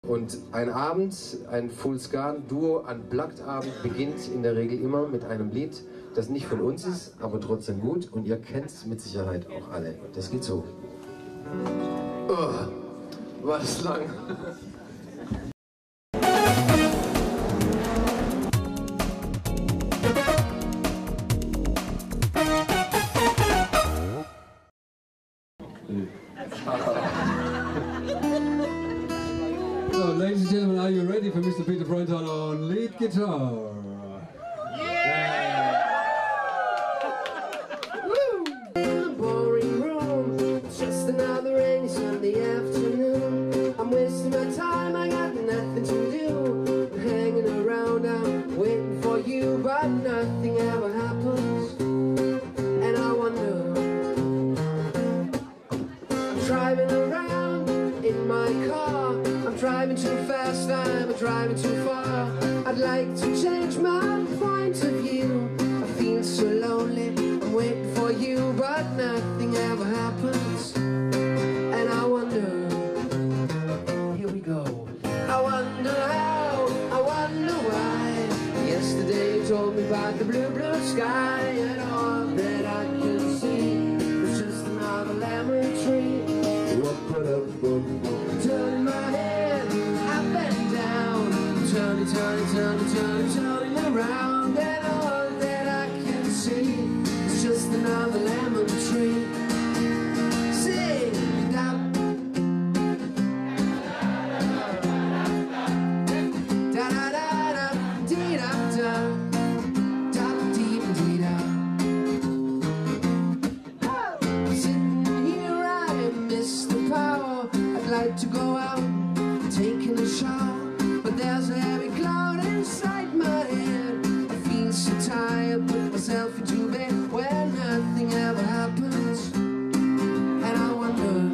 Und ein Abend, ein Full Scan Duo Unplugged Abend beginnt in der Regel immer mit einem Lied, das nicht von uns ist, aber trotzdem gut. Und ihr kennt es mit Sicherheit auch alle. Das geht so. Oh, war das lang. So, ladies and gentlemen, are you ready for Mr. Peter Freundal on lead guitar? Yeah! Woo! In a boring room, just another rainy Sunday afternoon. I'm wasting my time, I got nothing to do. I'm hanging around, I'm waiting for you, but nothing ever happens. And I wonder, I'm driving around in my car. I'm driving too fast, I'm driving too far. I'd like to change my point of view. I feel so lonely, I'm waiting for you, but nothing ever happens. And I wonder, here we go. I wonder how, I wonder why. Yesterday you told me about the blue, blue sky, and all that I can see is just another lemon tree. Turning my head up and down, turning, turning, turning, turning, turning around, and all that I can see is just another lemon tree. Sing it out. Da da da da, dee da da, da dee dee da. Sitting here, I miss the power. I'd like to go out, taking a shower, but there's a heavy cloud inside my head. I feel so tired, put myself into bed where nothing ever happens. And I wonder,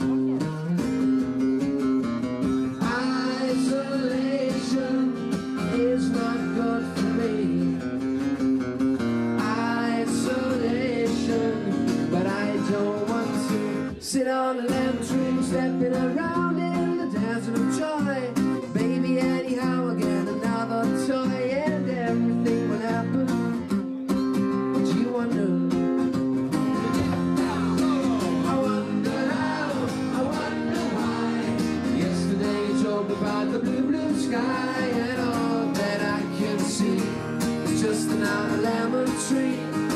isolation is not good for me. Isolation, but I don't want to sit on a lemon tree, stepping around in the desert of joy. Baby, anyhow, I'll get another toy, and everything will happen. Do you wonder? I wonder how, I wonder why. Yesterday you told me about the blue, blue sky, and all that I can see is just another lemon tree.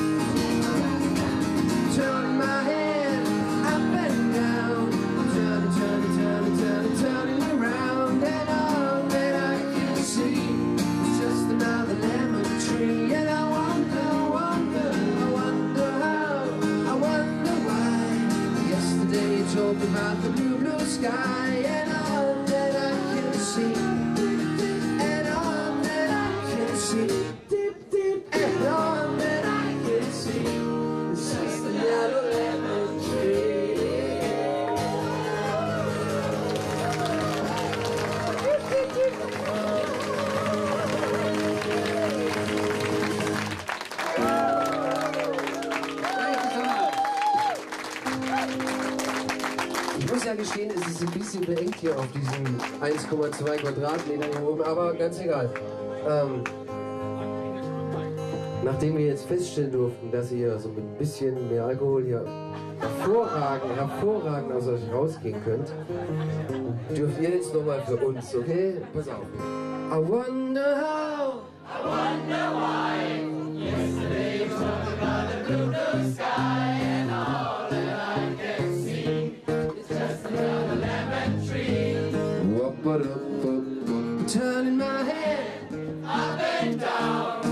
Turning my head up and down, turning, turning, turning, turning, turning around, and all that I can see is just another lemon tree. And I wonder, wonder, I wonder how, I wonder why. Yesterday you told me about the blue, blue sky, and all that I can see, and all that I can see, deep, deep, and all that I can see is just another lemon tree. Ich muss ja gestehen, es ist ein bisschen beengt hier auf diesen 1,2 Quadratmetern hier oben, aber ganz egal. Nachdem wir jetzt feststellen durften, dass ihr so mit ein bisschen mehr Alkohol hier hervorragend aus euch rausgehen könnt, dürft ihr jetzt nochmal für uns, okay? Pass auf. I wonder how, I wonder why. Yesterday you talked about the blue, blue sky, and all that I can see is just another lemon tree. Turning my head up and down,